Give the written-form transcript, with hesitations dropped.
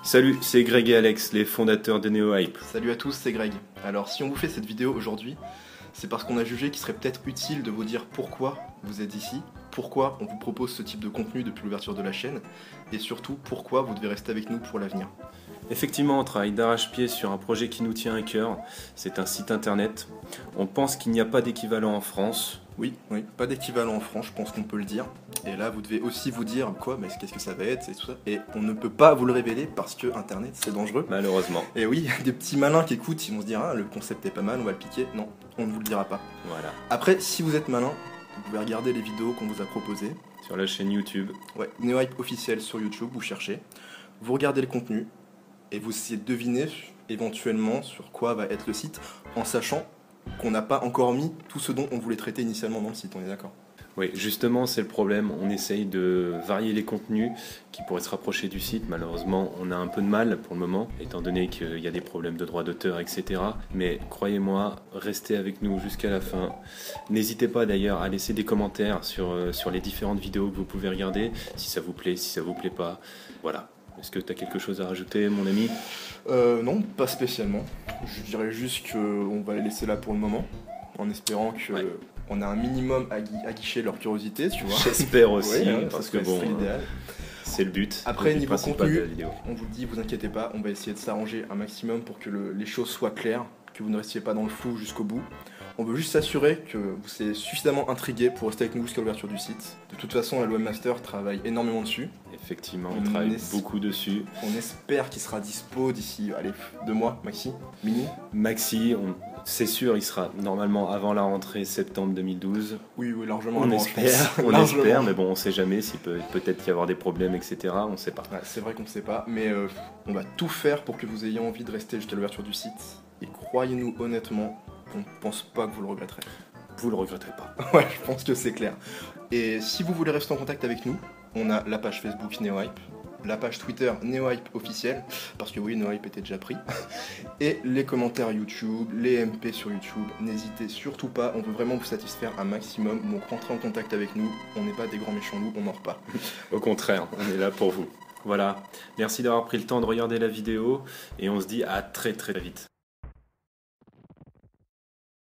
Salut, c'est Greg et Alex, les fondateurs de NeoHype. Salut à tous, c'est Greg. Alors si on vous fait cette vidéo aujourd'hui, c'est parce qu'on a jugé qu'il serait peut-être utile de vous dire pourquoi vous êtes ici, pourquoi on vous propose ce type de contenu depuis l'ouverture de la chaîne, et surtout pourquoi vous devez rester avec nous pour l'avenir. Effectivement, on travaille d'arrache-pied sur un projet qui nous tient à cœur, c'est un site internet. On pense qu'il n'y a pas d'équivalent en France. Oui, pas d'équivalent en France, je pense qu'on peut le dire. Et là, vous devez aussi vous dire quoi, mais qu'est-ce que ça va être, et tout ça. Et on ne peut pas vous le révéler parce que Internet, c'est dangereux. Malheureusement. Et oui, des petits malins qui écoutent, ils vont se dire, ah, le concept est pas mal, on va le piquer. Non, on ne vous le dira pas. Voilà. Après, si vous êtes malin, vous pouvez regarder les vidéos qu'on vous a proposées. Sur la chaîne YouTube. Ouais, NeoHype officiel sur YouTube, vous cherchez. Vous regardez le contenu et vous essayez de deviner éventuellement sur quoi va être le site, en sachant qu'on n'a pas encore mis tout ce dont on voulait traiter initialement dans le site, on est d'accord? Oui, justement, c'est le problème. On essaye de varier les contenus qui pourraient se rapprocher du site. Malheureusement, on a un peu de mal pour le moment, étant donné qu'il y a des problèmes de droits d'auteur, etc. Mais croyez-moi, restez avec nous jusqu'à la fin. N'hésitez pas d'ailleurs à laisser des commentaires sur les différentes vidéos que vous pouvez regarder, si ça vous plaît, si ça vous plaît pas. Voilà. Est-ce que tu as quelque chose à rajouter, mon ami? Non, pas spécialement. Je dirais juste qu'on va les laisser là pour le moment, en espérant que... Ouais. On a un minimum à guicher leur curiosité, tu vois. J'espère aussi, Oui, parce que bon, l'idéal. c'est le but. Après, le but niveau principal contenu, de la vidéo. on vous le dit, vous inquiétez pas, on va essayer de s'arranger un maximum pour que les choses soient claires, que vous ne restiez pas dans le flou jusqu'au bout. On veut juste s'assurer que vous serez suffisamment intrigué pour rester avec nous jusqu'à l'ouverture du site. De toute façon, la Webmaster travaille énormément dessus. Effectivement, on travaille beaucoup dessus. On espère qu'il sera dispo d'ici, allez, 2 mois, maxi, mini. Maxi, c'est sûr, il sera normalement avant la rentrée septembre 2012. Oui, largement. On avant, espère, espère, mais bon, on sait jamais, s'il peut peut-être y avoir des problèmes, etc. On sait pas. Ouais, c'est vrai qu'on ne sait pas, mais on va tout faire pour que vous ayez envie de rester jusqu'à l'ouverture du site. Et croyez-nous honnêtement, on ne pense pas que vous le regretterez. Vous le regretterez pas. Ouais, je pense que c'est clair. Et si vous voulez rester en contact avec nous, on a la page Facebook NeoHype, la page Twitter NeoHype officiel, parce que oui, NeoHype était déjà pris, et les commentaires YouTube, les MP sur YouTube, n'hésitez surtout pas, on veut vraiment vous satisfaire un maximum, donc rentrez en contact avec nous, on n'est pas des grands méchants loups, on mord pas. Au contraire, on est là pour vous. Voilà, merci d'avoir pris le temps de regarder la vidéo, et on se dit à très très vite.